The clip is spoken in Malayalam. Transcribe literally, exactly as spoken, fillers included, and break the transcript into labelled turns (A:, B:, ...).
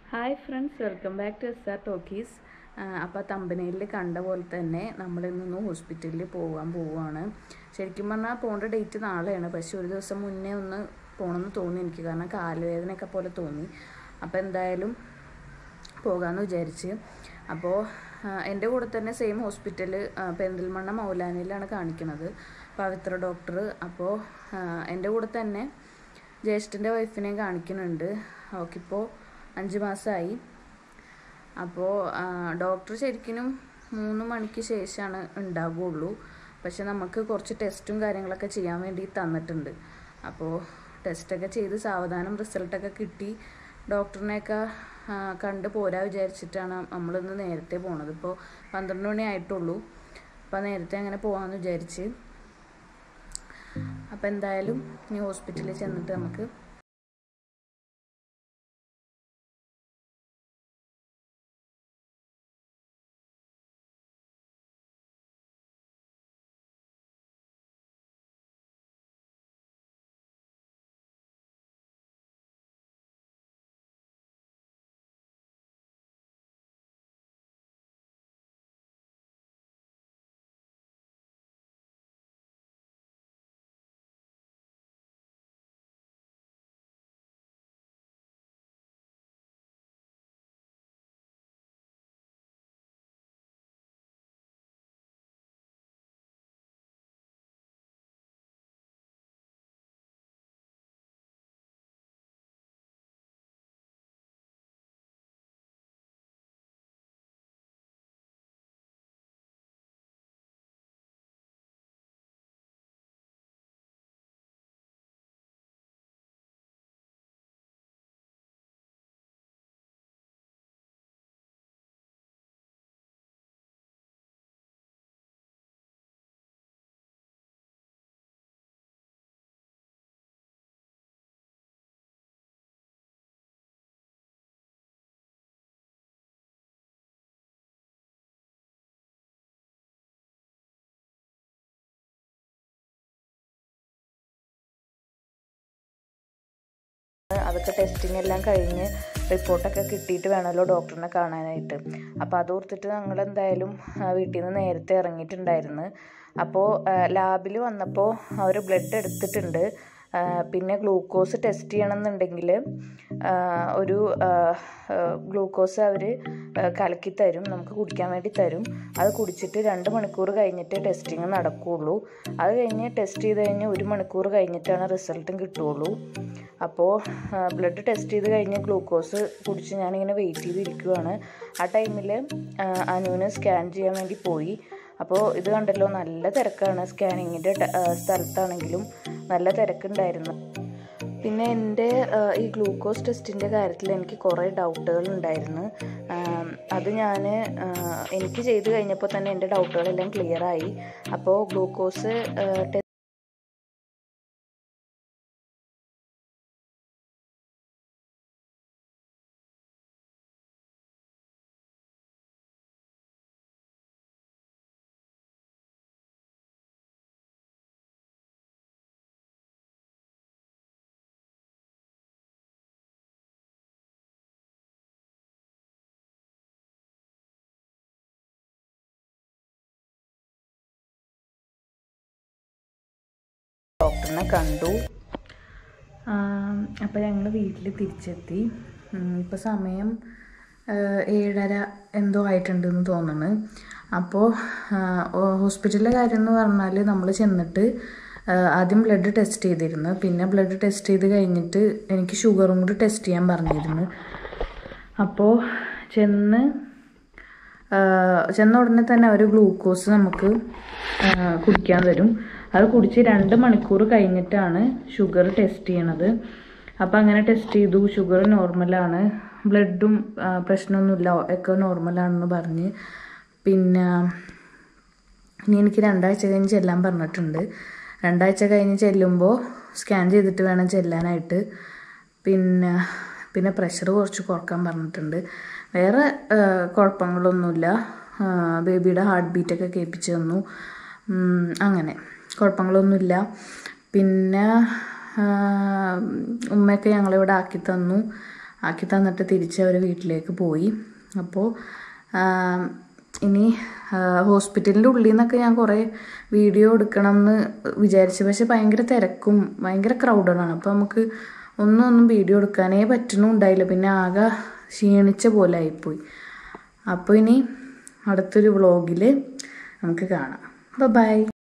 A: Hi friends, welcome back to S R talkies. അപ്പോൾ തമ്പനയിൽ കണ്ട പോലെ തന്നെ നമ്മളിന്ന് ഹോസ്പിറ്റലിൽ പോകാൻ പോവുകയാണ്. ശരിക്കും പറഞ്ഞാൽ പോകേണ്ട ഡേറ്റ് നാളെയാണ്, പക്ഷെ ഒരു ദിവസം മുന്നേ ഒന്ന് പോകണമെന്ന് തോന്നി എനിക്ക്, കാരണം കാലുവേദനയൊക്കെ പോലെ തോന്നി. അപ്പോൾ എന്തായാലും പോകാമെന്ന് വിചാരിച്ച്. അപ്പോൾ എൻ്റെ കൂടെ തന്നെ സെയിം ഹോസ്പിറ്റൽ പെരിന്തൽമണ്ണ മൗലാനയിലാണ് കാണിക്കുന്നത്, പവിത്ര ഡോക്ടർ. അപ്പോൾ എൻ്റെ കൂടെ തന്നെ ജ്യേഷ്ഠൻ്റെ വൈഫിനെയും കാണിക്കുന്നുണ്ട്. അവൾക്കിപ്പോൾ അഞ്ച് മാസമായി. അപ്പോൾ ഡോക്ടർ ശരിക്കും മൂന്ന് മണിക്ക് ശേഷമാണ് ഉണ്ടാവുകയുള്ളൂ, പക്ഷെ നമുക്ക് കുറച്ച് ടെസ്റ്റും കാര്യങ്ങളൊക്കെ ചെയ്യാൻ വേണ്ടി തന്നിട്ടുണ്ട്. അപ്പോൾ ടെസ്റ്റൊക്കെ ചെയ്ത് സാവധാനം റിസൾട്ടൊക്കെ കിട്ടി ഡോക്ടറിനെയൊക്കെ കണ്ട് പോരാ വിചാരിച്ചിട്ടാണ് നമ്മളിന്ന് നേരത്തെ പോണത്. ഇപ്പോൾ പന്ത്രണ്ട് മണി ആയിട്ടുള്ളൂ. അപ്പോൾ നേരത്തെ അങ്ങനെ പോകാമെന്ന് വിചാരിച്ച്. അപ്പോൾ എന്തായാലും ഇനി ഹോസ്പിറ്റലിൽ ചെന്നിട്ട് നമുക്ക് അതൊക്കെ ടെസ്റ്റിംഗ് എല്ലാം കഴിഞ്ഞ് റിപ്പോർട്ടൊക്കെ കിട്ടിയിട്ട് വേണമല്ലോ ഡോക്ടറിനെ കാണാനായിട്ട്. അപ്പോൾ അതോർത്തിട്ട് ഞങ്ങൾ എന്തായാലും വീട്ടിൽ നിന്ന് നേരത്തെ ഇറങ്ങിയിട്ടുണ്ടായിരുന്നു. അപ്പോൾ ലാബിൽ വന്നപ്പോൾ അവർ ബ്ലഡ് എടുത്തിട്ടുണ്ട്. പിന്നെ ഗ്ലൂക്കോസ് ടെസ്റ്റ് ചെയ്യണമെന്നുണ്ടെങ്കിൽ ഒരു ഗ്ലൂക്കോസ് അവർ കലക്കി തരും, നമുക്ക് കുടിക്കാൻ വേണ്ടി തരും. അത് കുടിച്ചിട്ട് രണ്ട് മണിക്കൂർ കഴിഞ്ഞിട്ട് ടെസ്റ്റിങ് നടക്കുകയുള്ളൂ. അത് കഴിഞ്ഞ് ടെസ്റ്റ് ചെയ്ത് കഴിഞ്ഞ് ഒരു മണിക്കൂർ കഴിഞ്ഞിട്ടാണ് റിസൾട്ടും കിട്ടുകയുള്ളൂ. അപ്പോൾ ബ്ലഡ് ടെസ്റ്റ് ചെയ്ത് കഴിഞ്ഞ് ഗ്ലൂക്കോസ് കുടിച്ച് ഞാനിങ്ങനെ വെയിറ്റ് ചെയ്തിരിക്കുകയാണ്. ആ ടൈമിൽ അനുവിന് സ്കാൻ ചെയ്യാൻ വേണ്ടി പോയി. അപ്പോൾ ഇത് കണ്ടല്ലോ, നല്ല തിരക്കാണ്. സ്കാനിങ്ങിൻ്റെ സ്ഥലത്താണെങ്കിലും നല്ല തിരക്കുണ്ടായിരുന്നു. പിന്നെ എൻ്റെ ഈ ഗ്ലൂക്കോസ് ടെസ്റ്റിൻ്റെ കാര്യത്തിൽ എനിക്ക് കുറേ ഡൗട്ടുകൾ ഉണ്ടായിരുന്നു. അത് ഞാൻ എനിക്ക് ചെയ്ത് കഴിഞ്ഞപ്പോൾ തന്നെ എൻ്റെ ഡൗട്ടുകളെല്ലാം ക്ലിയറായി. അപ്പോൾ ഗ്ലൂക്കോസ് ടെസ്റ്റ് ഡോക്ടറിനെ കണ്ടു. അപ്പോൾ ഞങ്ങൾ വീട്ടിൽ തിരിച്ചെത്തി. ഇപ്പോൾ സമയം ഏഴര എന്തോ ആയിട്ടുണ്ടെന്ന് തോന്നുന്നു. അപ്പോൾ ഹോസ്പിറ്റലിലെ കാര്യം എന്ന് പറഞ്ഞാൽ നമ്മൾ ചെന്നിട്ട് ആദ്യം ബ്ലഡ് ടെസ്റ്റ് ചെയ്തിരുന്നു. പിന്നെ ബ്ലഡ് ടെസ്റ്റ് ചെയ്ത് കഴിഞ്ഞിട്ട് എനിക്ക് ഷുഗറും കൂടി ടെസ്റ്റ് ചെയ്യാൻ പറഞ്ഞിരുന്നു. അപ്പോൾ ചെന്ന് ചെന്ന ഉടനെ തന്നെ അവർ ഗ്ലൂക്കോസ് നമുക്ക് കുടിക്കാൻ തരും. അത് കുടിച്ച് രണ്ട് മണിക്കൂർ കഴിഞ്ഞിട്ടാണ് ഷുഗർ ടെസ്റ്റ് ചെയ്യണത്. അപ്പോൾ അങ്ങനെ ടെസ്റ്റ് ചെയ്തു, ഷുഗർ നോർമലാണ്, ബ്ലഡും പ്രശ്നമൊന്നുമില്ല, ഒക്കെ നോർമലാണെന്ന് പറഞ്ഞ്. പിന്നെ ഇനി എനിക്ക് രണ്ടാഴ്ച കഴിഞ്ഞ് ചെല്ലാൻ പറഞ്ഞിട്ടുണ്ട്. രണ്ടാഴ്ച കഴിഞ്ഞ് ചെല്ലുമ്പോൾ സ്കാൻ ചെയ്തിട്ട് വേണം ചെല്ലാനായിട്ട്. പിന്നെ പിന്നെ പ്രഷർ കുറച്ച് കുറക്കാൻ പറഞ്ഞിട്ടുണ്ട്. വേറെ കുഴപ്പങ്ങളൊന്നുമില്ല. ബേബിയുടെ ഹാർട്ട് ബീറ്റൊക്കെ കേൾപ്പിച്ച് തന്നു. അങ്ങനെ കുഴപ്പങ്ങളൊന്നുമില്ല. പിന്നെ ഉമ്മയൊക്കെ ഞങ്ങളിവിടെ ആക്കി തന്നു. ആക്കി തന്നിട്ട് തിരിച്ച് അവർ വീട്ടിലേക്ക് പോയി. അപ്പോൾ ഇനി ഹോസ്പിറ്റലിൻ്റെ ഉള്ളിൽ നിന്നൊക്കെ ഞാൻ കുറേ വീഡിയോ എടുക്കണം എന്ന് വിചാരിച്ചു. പക്ഷെ ഭയങ്കര തിരക്കും ഭയങ്കര ക്രൗഡഡാണ്. അപ്പോൾ നമുക്ക് ഒന്നും ഒന്നും വീഡിയോ എടുക്കാനേ പറ്റുന്നുണ്ടായില്ല. പിന്നെ ആകെ ക്ഷീണിച്ച പോലെ ആയിപ്പോയി. അപ്പോൾ ഇനി അടുത്തൊരു വ്ളോഗിൽ നമുക്ക് കാണാം. ബൈ.